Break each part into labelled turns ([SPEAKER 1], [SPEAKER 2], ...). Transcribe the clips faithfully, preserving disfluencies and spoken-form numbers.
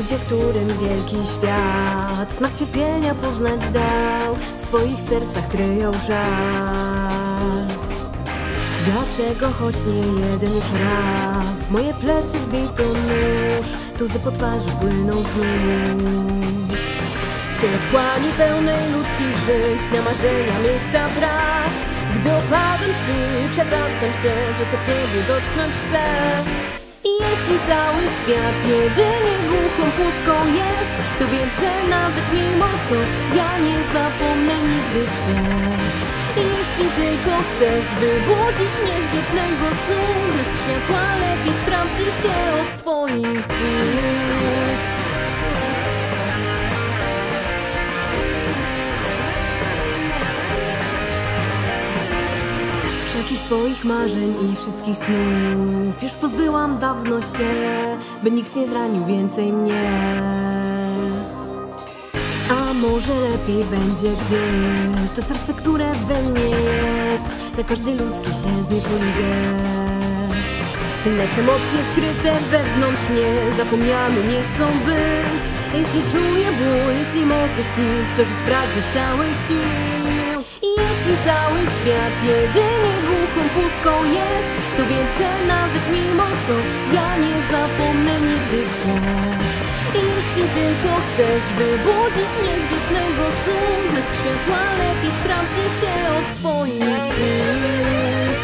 [SPEAKER 1] ludzie, którym wielki świat smak cierpienia poznać dał, w swoich sercach kryją żal. Dlaczego, choć nie jeden już raz, w moje plecy wbito nóż, łzy po twarzy płyną znów. W tej otchłani pełnej ludzkich żyć, na marzenia miejsca brak. Gdy opadam sił, przewracam się, tylko Ciebie dotknąć chcę. I jeśli cały świat jedynie głuchą pustką jest, to wiedz, że nawet mimo to ja nie zapomnę nigdy Cię. I jeśli tylko chcesz wybudzić mnie z wiecznego snu, błysk światła lepiej sprawdzi się od Twoich słów. Wszelkich swoich marzeń i wszystkich snów już pozbyłam dawno się, by nikt nie zranił więcej mnie. A może lepiej będzie, gdy to serce, które we mnie jest, na każdy ludzki się znieczuli gest. Lecz emocje skryte wewnątrz mnie zapomniane nie chcą być. Jeśli czuję ból, jeśli mogę śnić, to żyć pragnę z całych sił. I jeśli cały świat jedynie głuchą pustką jest, to wiedz, że nawet mimo to ja nie zapomnę nigdy Cię. I jeśli tylko chcesz wybudzić mnie z wiecznego snu, błysk światła lepiej sprawdzi się od Twoich słów.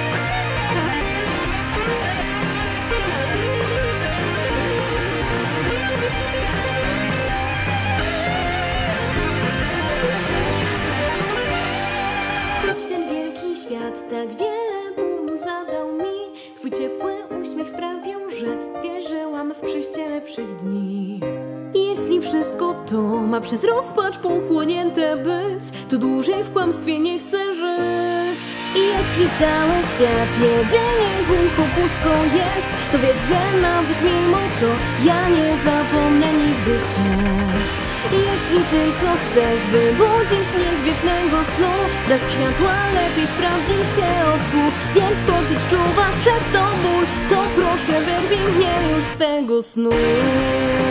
[SPEAKER 1] Choć ten wielki świat tak wiele bólu zadał mi, Twój ciepły uśmiech sprawiał, że wierzyłam w przyjście lepszych dni. Jeśli wszystko to ma przez rozpacz pochłonięte być, to dłużej w kłamstwie nie chcę żyć. I jeśli cały świat jedynie głuchą pustką jest, to wiedz, że nawet mimo to ja nie zapomnę nigdy Cię. I jeśli tylko chcesz wybudzić mnie z wiecznego snu, blask światła lepiej sprawdzi się od słów. Więc choć odczuwasz przez to ból, to proszę wyrwij mnie już z tego snu.